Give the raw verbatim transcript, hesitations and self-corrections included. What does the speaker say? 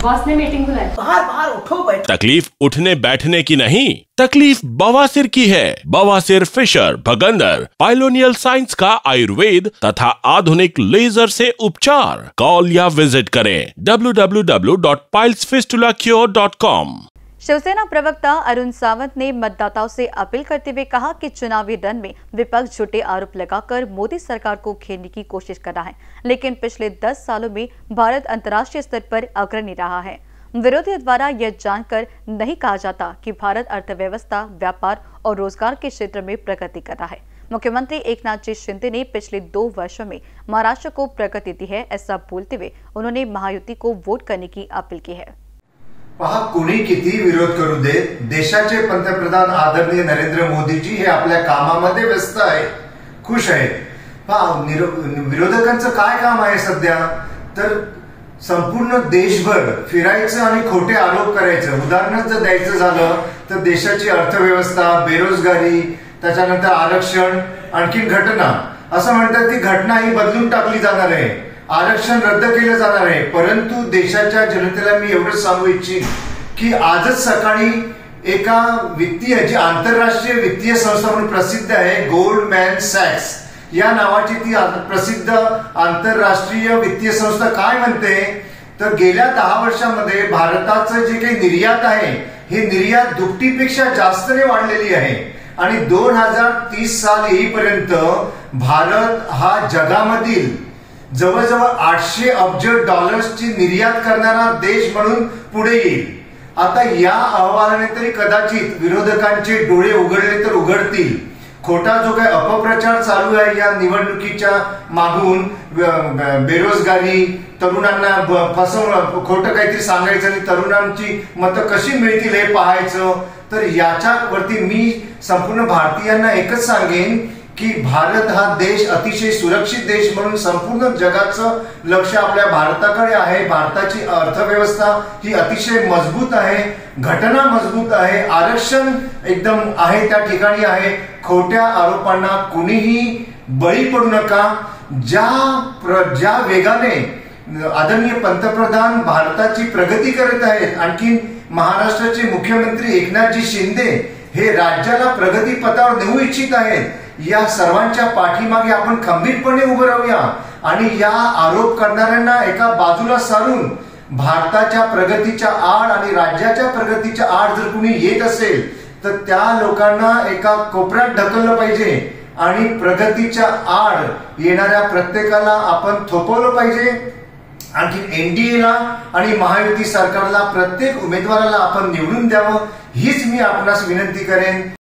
Boss ने meeting बुलाई। बाहर बाहर उठो बैठो। तकलीफ उठने बैठने की नहीं, तकलीफ बवासीर की है। बवासीर फिशर भगंदर पाइलोनियल साइंस का आयुर्वेद तथा आधुनिक लेजर से उपचार। कॉल या विजिट करें W W W dot piles fistula cure dot com. Shiv Sena प्रवक्ता अरुण सावंत ने मतदाताओं से अपील करते हुए कहा कि चुनावी रण में विपक्ष झूठे आरोप लगाकर मोदी सरकार को घेरने की कोशिश कर रहा है, लेकिन पिछले दस सालों में भारत अंतर्राष्ट्रीय स्तर पर अग्रणी रहा है। विरोधियों द्वारा यह जानकर नहीं कहा जाता कि भारत अर्थव्यवस्था, व्यापार और रोजगार के क्षेत्र में प्रगति कर रहा है। मुख्यमंत्री एकनाथ जी शिंदे ने पिछले दो वर्षों में महाराष्ट्र को प्रगति दी है, ऐसा बोलते हुए उन्होंने महायुति को वोट करने की अपील की है। पहा, कुणी किती विरोध करू दे, देशाचे पंतप्रधान आदरणीय नरेंद्र मोदीजी हे आपल्या कामामध्ये व्यस्त आहे, खुश आहे। पहा, विरोधकांचं काय काम आहे सध्या, तर संपूर्ण देशभर फिरायचं आणि खोटे आरोप करायचं। उदाहरण जर द्यायचं झालं तर देशाची अर्थव्यवस्था, बेरोजगारी, त्याच्यानंतर आरक्षण, आणखी घटना, असं म्हणतात की घटना ही बदलून टाकली जाणार आहे, आरक्षण रद्द केलं जाणार आहे। परंतु देशाच्या जनतेला मी एवढंच सांगू इच्छित की आजच सकाळी एका वित्तीय जी आंतरराष्ट्रीय वित्तीय संस्था म्हणून प्रसिद्ध आहे, गोल्डमॅन सॅक्स या नावाची ती प्रसिद्ध आंतरराष्ट्रीय वित्तीय संस्था काय म्हणते, तर गेल्या दहा वर्षांमध्ये भारताचं जे काही निर्यात आहे हे निर्यात दुपटीपेक्षा जास्तने वाढलेली आहे आणि दोन हजार तीस साल येईपर्यंत भारत हा जगामधील जवळजवळ आठशे अब्ज डॉलर्सची निर्यात करणारा देश म्हणून पुढे येईल। आता या अहवालाने तरी कदाचित विरोधकांचे डोळे उघडले तर उघडतील। खोटा जो काही अपप्रचार चालू आहे या निवडणुकीच्या मागून, बेरोजगारी, तरुणांना फसवणं, खोटं काहीतरी सांगायचं आणि तरुणांची मतं कशी मिळतील हे पाहायचं, तर याच्यावरती मी संपूर्ण भारतीयांना एकच सांगेन की भारत हा देश अतिशय सुरक्षित देश म्हणून संपूर्ण जगाचं लक्ष आपल्या भारताकडे आहे। भारताची अर्थव्यवस्था ही अतिशय मजबूत आहे, घटना मजबूत आहे, आरक्षण एकदम आहे त्या ठिकाणी आहे। खोट्या आरोपांना कुणीही बळी पडू नका। ज्या ज्या वेगाने आदरणीय पंतप्रधान भारताची प्रगती करत आहेत, आणखी महाराष्ट्राचे मुख्यमंत्री एकनाथजी शिंदे हे राज्याला प्रगती पथावर नेऊ इच्छित आहेत, या सर्वांच्या पाठीमागे आपण खंबीरपणे उभं राहूया आणि या आरोप करणाऱ्यांना एका बाजूला सारून भारताच्या प्रगतीच्या आड आणि राज्याच्या प्रगतीच्या आड जर कुणी येत असेल तर त्या लोकांना एका कोपऱ्यात ढकललं पाहिजे आणि प्रगतीच्या आड येणाऱ्या प्रत्येकाला आपण थोपवलं पाहिजे। आणखी एनडीएला आणि महायुती सरकारला प्रत्येक उमेदवाराला आपण निवडून द्यावं हीच मी आपणास विनंती करेन।